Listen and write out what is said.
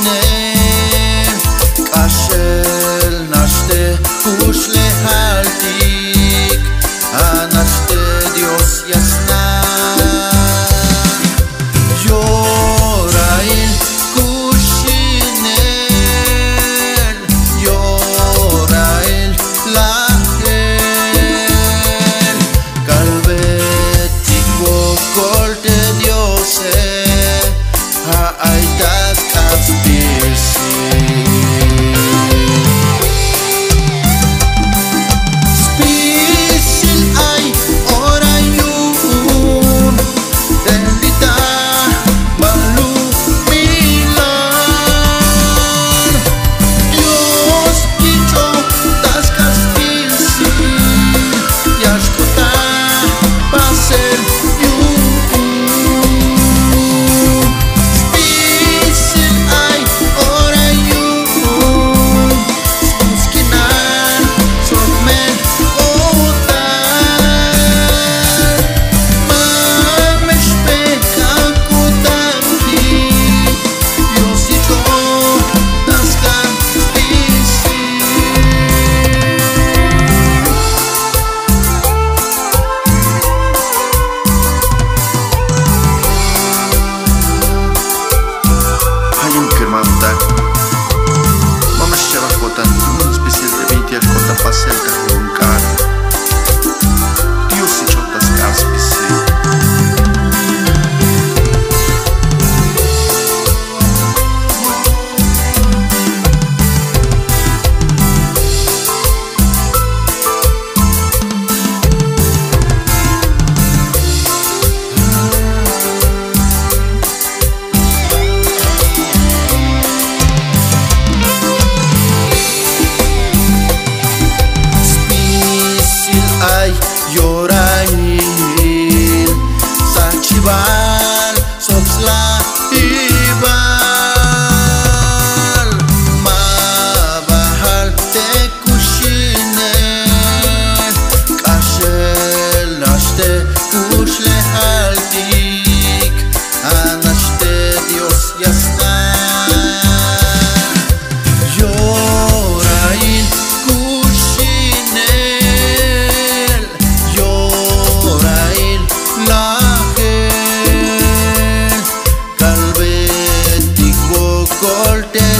Ashel naște ușle haltic, a naște Dios jasnak. Yorail kushinel, Yorail lachel, Calvetic vocol de Diose, ha aitat caspirsi. Mamma ci racconta un specialmente ascolta passata con un cane. Io si c'ho da scaspi sì. Yorail Sachival Sopsla Ibal Mabahal Te Kushine Kashel Naște Ușle haltic, a naște Dios jasnak. Yorail Calvetic vocol de